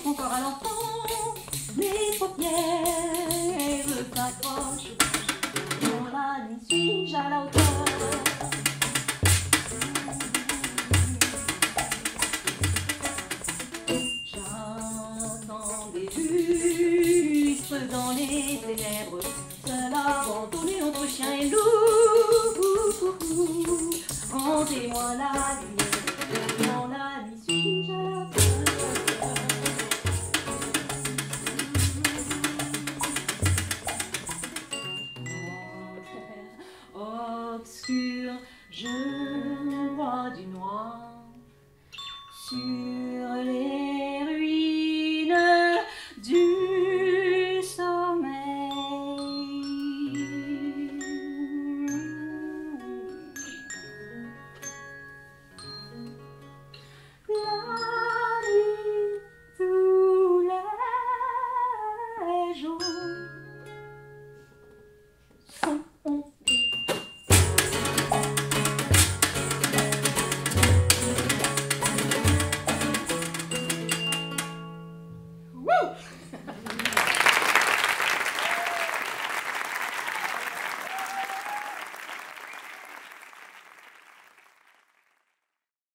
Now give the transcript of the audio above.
encore à l'enfant, les paupières s'accrochent. Dans la nuit, suis-je à la hauteur? J'attendais juste dans les ténèbres, seul abandonné entre chien et loup. Rendez-moi la lumière, dans la nuit suis-je à la hauteur? Obscur, je vois du noir sur les ruines du sommeil. La nuit, tous les jours sont Woo!